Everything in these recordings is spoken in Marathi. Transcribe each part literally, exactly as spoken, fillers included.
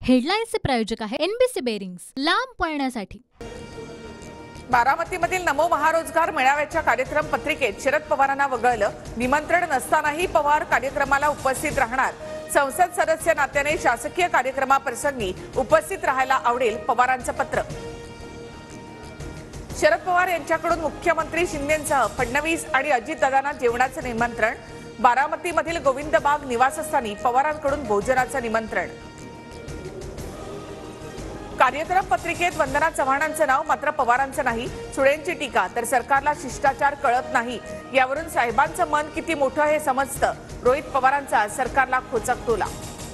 हेडलाईन्सचे प्रायोजक आहे एनबीसी बेरिंग्स, लांब पळण्यासाठी। बारामतीमधील नमो महारोजगार मेळाव्याच्या कार्यक्रम पत्रिकेत शरद पवारांना वगळलं। निमंत्रण नसतानाही पवार कार्यक्रमाला उपस्थित राहणार। संसद सदस्य नात्याने शासकीय कार्यक्रमाप्रसंगी उपस्थित राहायला आवडेल, पवारांचं पत्र। शरद पवार यांच्याकडून मुख्यमंत्री शिंदेंसह फडणवीस आणि अजितदादांना जेवणाचं निमंत्रण। बारामतीमधील गोविंदबाग निवासस्थानी पवारांकडून भोजनाचं निमंत्रण। कार्यक्रम पत्रिकेत वंदना चव्हाणांचं नाव, मात्र पवारांचं नाही। सुळेंची टीका, तर सरकारला शिष्टाचार कळत नाही। यावरून साहेबांचं मन किती मोठं हे समजतं। रोहित पवारांचा सरकारला खोचक टोला।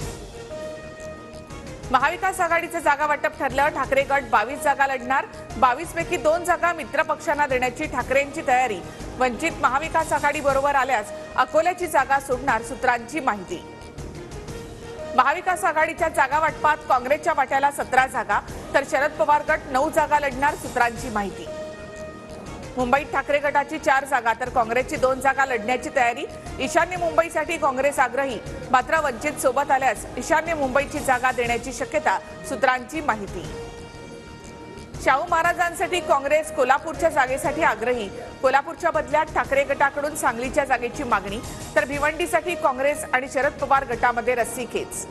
महाविकास आघाडीचं जागा वाटप ठरलं। ठाकरे गट बावीस जागा लढणार। बावीस पैकी दोन जागा मित्र पक्षांना देण्याची ठाकरेंची तयारी। वंचित महाविकास आघाडी बरोबर आल्यास अकोल्याची जागा सोडणार, सूत्रांची माहिती। महाविकास आघाडीच्या जागा वाटपात काँग्रेसच्या वाट्याला सतरा जागा, तर शरद पवार गट नऊ जागा लढणार, सूत्रांची माहिती। मुंबईत ठाकरे गटाची चार जागा तर काँग्रेसची दोन जागा लढण्याची तयारी। ईशान्य मुंबईसाठी काँग्रेस आग्रही, मात्र वंचित सोबत आल्यास ईशान्य मुंबईची जागा देण्याची शक्यता, सूत्रांची माहिती। शाहू महाराजांसाठी काँग्रेस कोल्हापूरच्या जागेसाठी आग्रही। कोल्हापूरच्या बदल्यात ठाकरे गटाकडून सांगलीच्या जागेची मागणी, तर भिवंडीसाठी काँग्रेस आणि शरद पवार गटामध्ये रस्सीखेच।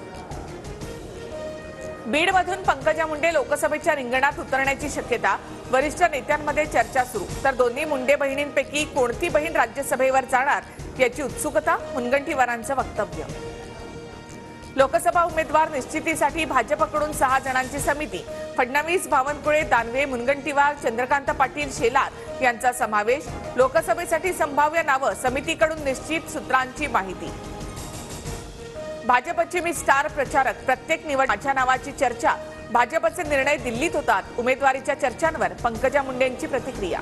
बीडमधून पंकजा मुंडे लोकसभेच्या रिंगणात उतरण्याची शक्यता। वरिष्ठ नेत्यांमध्ये चर्चा सुरू, तर दोन्ही मुंडे बहिणींपैकी कोणती बहीण राज्यसभेवर जाणार याची उत्सुकता, मुनगंटीवारांचं वक्तव्य। लोकसभा उमेदवार निश्चितीसाठी भाजपकडून सहा जणांची समिती। फडणवीस, बावनकुळे, दानवे, मुनगंटीवार, चंद्रकांत पाटील, शेलार यांचा समावेश। लोकसभेसाठी संभाव्य नावं समितीकडून निश्चित, सूत्रांची माहिती। भाजपचे मी स्टार प्रचारक, प्रत्येक निवड माझ्या नावाची चर्चा। भाजपचे निर्णय दिल्लीत होतात। उमेदवारीच्या चर्चांवर पंकजा मुंडेंची प्रतिक्रिया।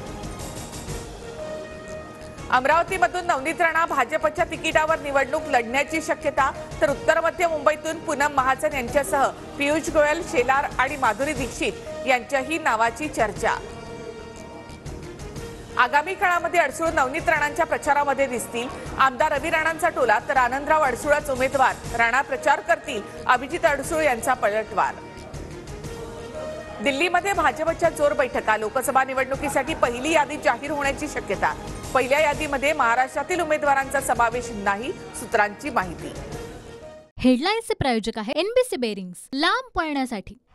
अमरावतीमधून नवनीत राणा भाजपच्या तिकिटावर निवडणूक लढण्याची शक्यता, तर उत्तर मध्य मुंबईतून पूनम महाजन यांच्यासह पियुष गोयल, शेलार आणि माधुरी दीक्षित यांच्याही नावाची चर्चा। आगामी काळामध्ये अडसूळ नवनीत राणांच्या प्रचारामध्ये दिसतील। आमदार रवी राणांचा टोला, तर आनंदराव अडसूळच उमेदवार। राणा प्रचार करतील, अभिजित अडसूळ यांचा पलटवार। दिल्लीमध्ये भाजपच्या जोर बैठका। लोकसभा निवडणुकीसाठी पहिली यादी जाहीर होण्याची शक्यता। पहिल्या यादीमध्ये महाराष्ट्रातील उमेदवारांचा समावेश नाही, सूत्रांची माहिती। हेडलाईन्सचे प्रायोजक आहे एनबीसी बेरिंग्स, लांब पळण्यासाठी।